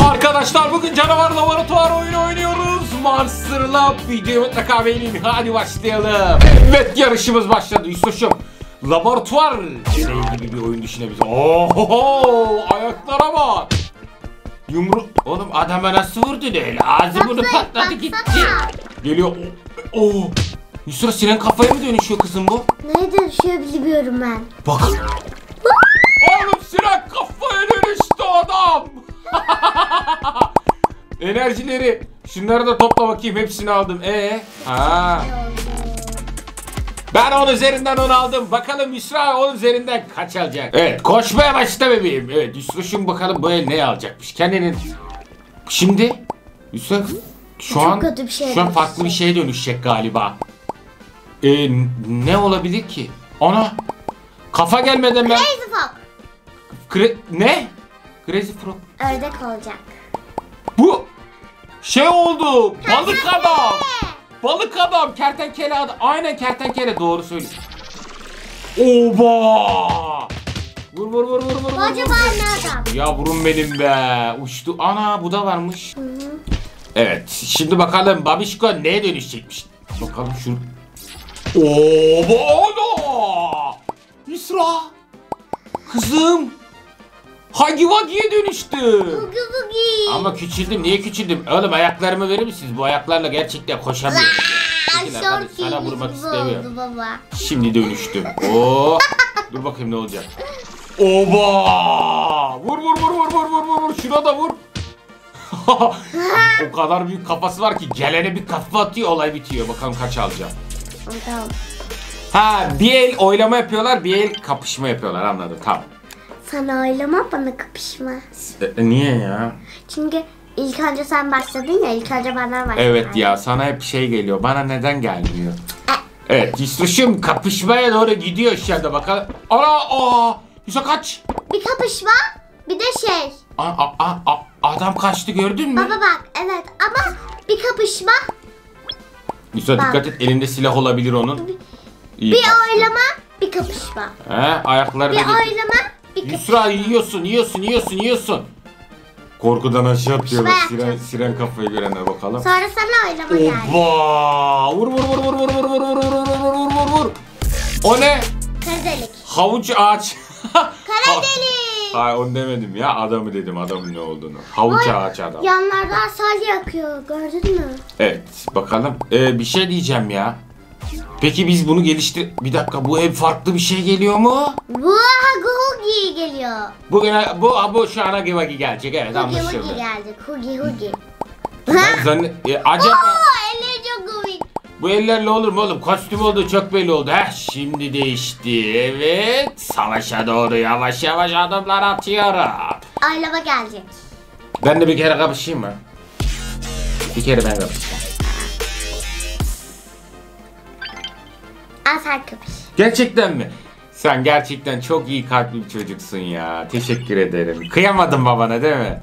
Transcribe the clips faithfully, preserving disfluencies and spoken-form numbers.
Arkadaşlar bugün canavar laboratuvar oyunu oynuyoruz. Monster'la videoyu mutlaka beğenin. Hadi başlayalım. Evet, yarışımız başladı. Yusuf'cum, laboratuvar deney gibi bir oyun düşünebiliriz. Oho, ayaklara bak. Yumru... Oğlum adama nasıl vurdu öyle? Ağzı bunu patladı gitti. Geliyor. Oo. Yusuf, senin kafaya mı dönüşüyor kızım bu? Neye dönüşüyor bilmiyorum ben. Bak. Oğlum Sinan kafaya dönüştü adam. Enerjileri. Şunları da topla bakayım, hepsini aldım. Ee, ha. Ben on üzerinden on aldım. Bakalım Yusra on üzerinden kaç alacak? Evet, koşmaya başla bebeğim. Evet, Yusra'şım bakalım bu el ne alacakmış. Kendinin. Şimdi Yusra şu Çok an kötü bir şey şu an farklı bir şeye dönüşecek galiba. Ee, ne olabilir ki? Ona kafa gelmeden ben. Crazy Frog. Kre... Ne? Crazy Frog. Ördek olacak. Bu şey oldu. Balık adam. Balık adam. Kertenkele adam. Aynen kertenkele. Doğru söylüyor. Oba. Vur vur vur vur vur. Acaba ne adam? Ya vurun benim be. Uçtu. Ana bu da varmış. Hı -hı. Evet. Şimdi bakalım Babişko neye dönüşecekmiş. Bakalım şu. Oba. Yusra. Kızım. Hagi Wagi'ye dönüştü. Hugi Hugi. Ama küçüldüm. Niye küçüldüm? Oğlum ayaklarımı verir misiniz? Bu ayaklarla gerçekten koşamıyorum. Hadi, sana vurmak istemiyorum. Baba. Şimdi dönüştüm. Oo. Dur bakayım ne olacak. Oba! Vur vur vur vur vur vur vur. Şuna da vur. O kadar büyük kafası var ki gelene bir kafa atıyor, olay bitiyor. Bakalım kaç alacağım. Tamam. Ha, bir el oylama yapıyorlar, bir el kapışma yapıyorlar, anladım, tamam. Sana oylama, bana kapışma. E, niye ya? Çünkü ilk önce sen başladın ya, ilk önce bana başladın. Evet ya, sana hep şey geliyor, bana neden gelmiyor? Evet, Yusuf'cum kapışmaya doğru gidiyor şu anda, bakalım. Ana, aa, Yusuf kaç. Bir kapışma, bir de şey. A, a, a, a, adam kaçtı, gördün mü? Baba bak, evet ama bir kapışma. Yusuf bak. dikkat et, elinde silah olabilir onun. Bir, İyi, bir bak. oylama, bir kapışma. He, ayakları Bir da getir. oylama, bir kapışma. Yusra yiyorsun, yiyorsun, yiyorsun, yiyorsun. Korkudan aşağı atıyorlar. Siren, siren kafayı görenler, bakalım. Sonra sana oylama geldi. Oba! Vur vur vur vur vur vur vur vur vur vur vur vur vur. O ne? Kara delik. Havuç ağaç. Kara delik. Hayır, onu demedim ya, adamı dedim, adamın ne olduğunu. Havuç Oy, ağaç adam. yanlardan salya yakıyor, gördün mü? Evet, bakalım. Ee, bir şey diyeceğim ya. Peki biz bunu geliştir... Bir dakika, bu hep farklı bir şey geliyor mu? Bu Hugi Hugi geliyor. Bu bu bu şu an Hagi Wagi gelecek, evet, Hugi anlaşıldı. Hugi geldi, Hugi Hugi. Ben zannet... E, acaba... Oo, elleri çok komik. Bu ellerle olur mu oğlum? Kostüm oldu, çok belli oldu. Heh, şimdi değişti. Evet. Savaşa doğru yavaş yavaş adımlar atıyorum. Oylama gelecek. Ben de bir kere kapışayım mı? Bir kere ben kapışayım. Al sen kapış. Gerçekten mi? Sen gerçekten çok iyi kalpli bir çocuksun ya. Teşekkür ederim. Kıyamadın babana değil mi?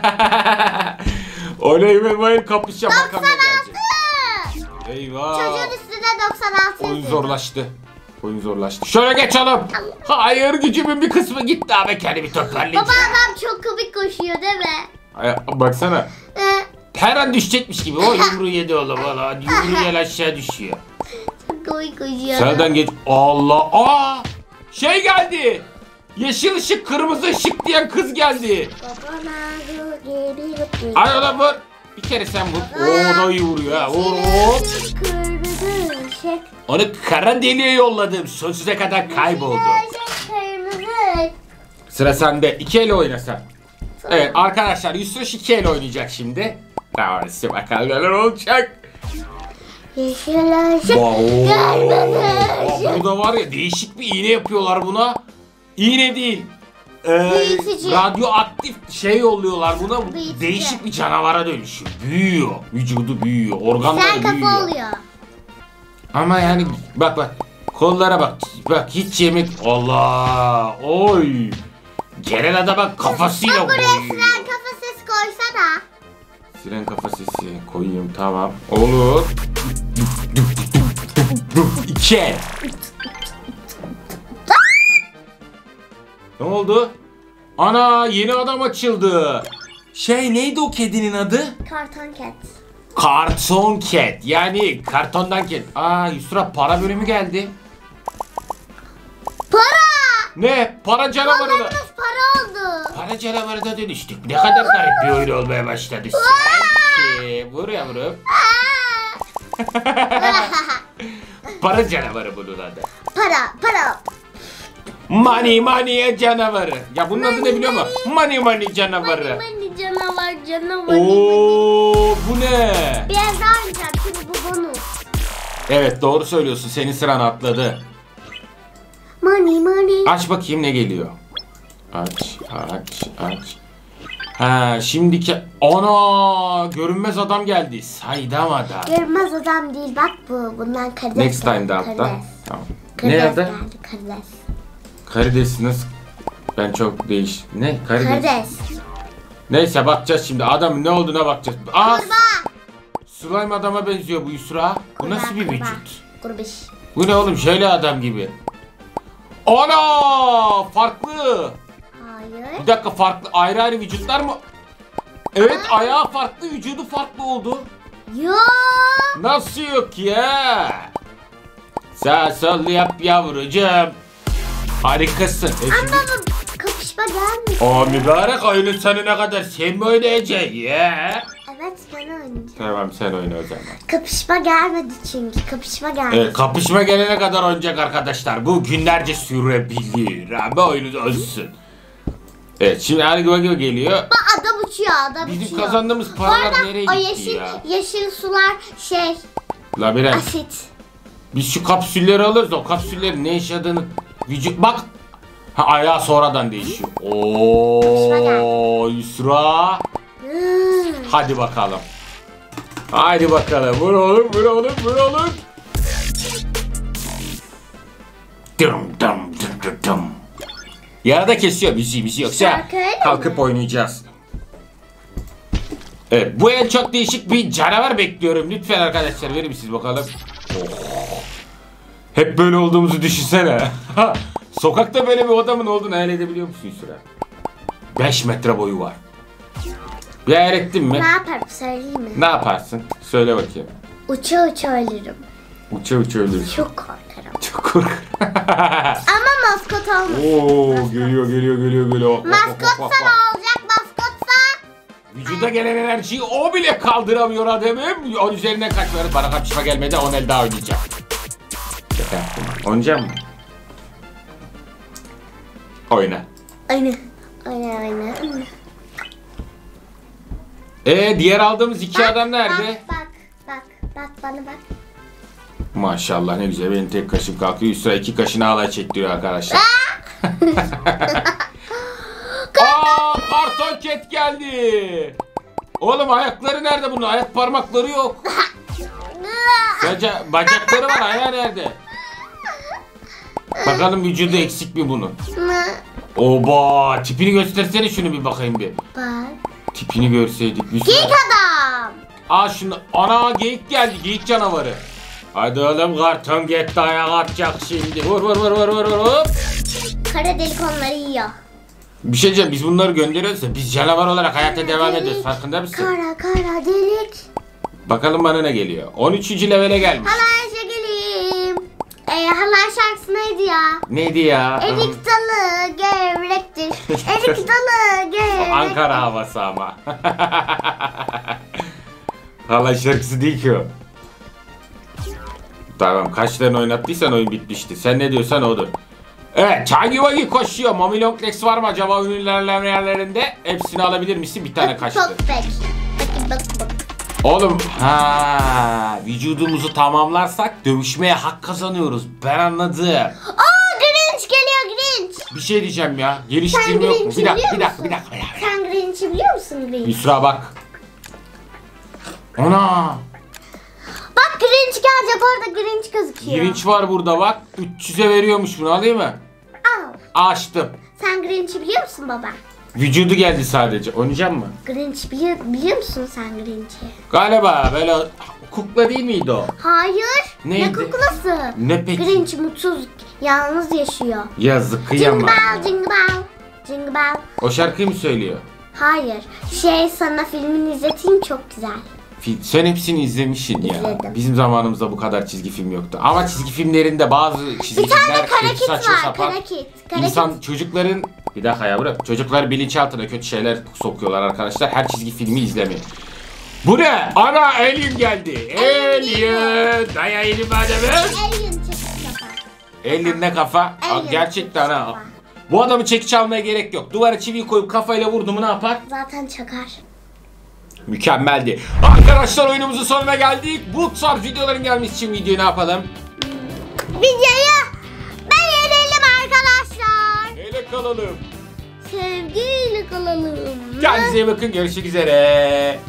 Oley be, bayıl kapışacağım. doksan altı. Eyvah. Çocuğun üstüne doksan altı. Oyun zorlaştı. Oyun zorlaştı. Şöyle geçelim. Hayır, gücümün bir kısmı gitti abi, kendimi toparlayacağım. Baba adam çok komik koşuyor değil mi? Ay, baksana. Ee, Her an düşecekmiş gibi. O yumruğu yedi oğlum. Valla yumruğu yel aşağı düşüyor. çok komik koşuyor. Senden geç. Allah. Aa! Şey geldi. Yeşil ışık, kırmızı ışık diyen kız geldi. Ay oğlum vur. Bir kere sen vur. Oo, da iyi vuruyor ha. Vur vur. Kırmızı ışık. Onu kara deliğe yolladım. Sonsuza kadar kayboldu. Kırmızı. Sıra sende. İki el oyna sen. Evet arkadaşlar, Yusuf iki el oynayacak şimdi. Tamam, size bakalım neler olacak. Yeşil ışık. Wow. Kırmızı ışık. Burada var ya, değişik bir iğne yapıyorlar buna. İğne değil. Ee, Büyütücü. radyoaktif şey yolluyorlar buna. Büyütücü. Değişik bir canavara dönüşüyor. Büyüyor. Vücudu büyüyor. Organları Sen kafa büyüyor. oluyor. Ama yani bak bak. Kollara bak. Bak hiç yemek. Allah. Oy. Gelen adama kafasıyla Bak buraya koyuyor. siren kafa ses koysana. Siren kafa sesi koyayım, tamam. Olur. İki. Ne oldu? Ana, yeni adam açıldı. Şey neydi o kedinin adı? Karton cat. Karton cat. Yani kartondan cat. Aa Yusra para bölümü geldi. Para! Ne? Para canavarına. Kollarımız para oldu. Para canavarına dönüştük. Ne kadar garip bir oyun olmaya başladı. Sanki. Vur yavrum. Para canavarı bunun adı. Para, para. Money money canavarı. Ya bunun adı ne biliyor musun? Money money canavarı. Mani canavar canavar. Oo bu ne? Biraz daha oynayacağım çünkü bu bonus. Evet doğru söylüyorsun. Senin sıran atladı. Money money. Aç bakayım ne geliyor. Aç aç aç. Ha şimdiki ana görünmez adam geldi. Saydam adam. Görmez adam değil bak bu. Bundan karides. Next time'da geldi, hatta. karides. Tamam. Karides Ne adı? geldi karides. Karides nasıl? Ben çok değiş. Ne? Karides. Karides. Neyse bakacağız şimdi. Adamın ne olduğuna bakacağız. Aa, Kurbağa. slime adama benziyor bu Yusra. Bu nasıl bir Kurbağa, vücut? Kurbiş. Bu ne oğlum? Şöyle adam gibi. Ana! Farklı. Hayır. Bir dakika farklı. Ayrı ayrı vücutlar mı? Evet ayağı farklı, vücudu farklı oldu. Yok. Nasıl yok ya? Sağ sol yap yavrucuğum. Harikasın. E şimdi... Ama bu kapışma gelmiş. Aa mübarek oyunu sana ne kadar sen mi oynayacaksın ya? Evet ben oynayacağım. Tamam sen oyna o zaman. Kapışma gelmedi çünkü. Kapışma gelmedi. Evet, kapışma gelene kadar oynayacak arkadaşlar. Bu günlerce sürebilir. Abi oyunu olsun. Evet şimdi Ergüva geliyor. Bak adam uçuyor adam Bizim uçuyor. kazandığımız Bu paralar arada nereye o gitti yeşil, ya? yeşil sular şey Labirent. asit. Biz şu kapsülleri alırız, o kapsüllerin ne yaşadığını vücut bak. Ha ayağı sonradan değişiyor. Oo Yusra. Hmm. Hadi bakalım. Hadi bakalım. Vur oğlum, vur oğlum, vur oğlum. Dum dum dum dum dum. Yarıda kesiyor müziği müziği yoksa Şarkı öyle mi? kalkıp oynayacağız. Evet bu el çok değişik bir canavar bekliyorum. Lütfen arkadaşlar verir misiniz bakalım. Oh. Hep böyle olduğumuzu düşünsene. Sokakta böyle bir adamın olduğunu hayal edebiliyor musun Yusra? beş metre boyu var. Bir hayal ettin mi? Ne yaparım söyleyeyim mi? Ne yaparsın? Söyle bakayım. Uça uça ölürüm. Uça uça ölürsün. Çok korkarım. Çok korkarım. Ama maskot olmasın. Oo geliyor geliyor geliyor geliyor. Maskotsa ne olacak maskotsa? Vücuda gelen enerjiyi o bile kaldıramıyor adamım. On üzerinden kaç verir? Bana kapışma gelmedi. On el daha oynayacağım. Şaka yaptım. Oynayacak mısın? Oyna. Aynen. Aynen aynen. Ee diğer aldığımız iki adam nerede? Bak bak bak bak bana bak. Maşallah ne güzel. Benim tek kaşım kalkıyor. Üstüne iki kaşını alay çektiriyor arkadaşlar. Aa karton ket geldi. Oğlum ayakları nerede bunun? Ayak parmakları yok. Sadece bacakları var. Ayağı nerede? Bakalım vücudu eksik mi bunun? Oba tipini göstersene şunu bir bakayım bir. Bak. Tipini görseydik. Bir Geyik adam. Aa şunu ana geyik geldi geyik canavarı. Hadi oğlum karton gitti ayak atacak şimdi. Vur vur vur vur vur vur. Kara delik onları yiyor. Bir şey diyeceğim biz bunları gönderiyoruz da biz canavar olarak hayata devam ediyoruz farkında mısın? Kara kara delik. Bakalım bana ne geliyor. on üçüncü levele gelmiş. Halay şekerim. Ee, halay şarkısı neydi ya? Neydi ya? Erik dalı gevrektir. Erik dalı gevrektir. Ankara havası ama. Hala şarkısı değil ki o. Tamam kaç tane oynattıysan oyun bitmişti. Sen ne diyorsan odur. Evet Çagi Vagi koşuyor. Mami Longlegs var mı acaba oyun ilerlemeyenlerinde? Hepsini alabilir misin? Bir tane kaçtı. Çok pek. Peki bak bak. Oğlum ha vücudumuzu tamamlarsak dövüşmeye hak kazanıyoruz. Ben anladım. Aa Grinch geliyor Grinch. Bir şey diyeceğim ya. Sen Geliştirme yok mu? Grinch'i Bir dakika, biliyor bir dakika, musun? bir dakika, bir dakika. Sen Grinch'i biliyor musun Grinch? Yusra bak. Ana. Bak Grinch gelecek orada Grinch gözüküyor. Grinch var burada bak. üç yüze veriyormuş bunu alayım mı? Al. Açtım. Sen Grinch'i biliyor musun baba? Vücudu geldi sadece. Oynayacak mı? Grinch biliyor, biliyor musun sen Grinch'i? Galiba böyle kukla değil miydi o? Hayır. Neydi? Ne kuklası? Ne peki? Grinch mutsuz, yalnız yaşıyor. Yazık Jingle kıyamam. bell, jingle bell, jingle bell. O şarkıyı mı söylüyor? Hayır. Şey sana filmini izleteyim çok güzel. Fil- Sen hepsini izlemişsin ya. İzledim. Bizim zamanımızda bu kadar çizgi film yoktu. Ama çizgi filmlerinde bazı çizgi Bir tane filmler kara kötü kit saçma var. sapan. Kara kit. Kara İnsan kit. çocukların bir dakika ya bırak. Çocuklar bilinçaltına kötü şeyler sokuyorlar arkadaşlar. Her çizgi filmi izlemeyin. Bu ne? Ana Alien geldi. Alien. Daya elimi adamı. Alien çekiç yapar. Alien ne kafa? Aa, Alien gerçekten çekiç ha. yapar. Bu adamı çekiç almaya gerek yok. Duvara çiviyi koyup kafayla vurdu mu ne yapar? Zaten çakar. Mükemmeldi. Arkadaşlar oyunumuzun sonuna geldik. Bu tarz videoların gelmesi için videoyu ne yapalım? Videoyu beğenelim arkadaşlar. Neyle kalalım? Sevgiyle kalalım. Kendinize iyi bakın. Görüşmek üzere.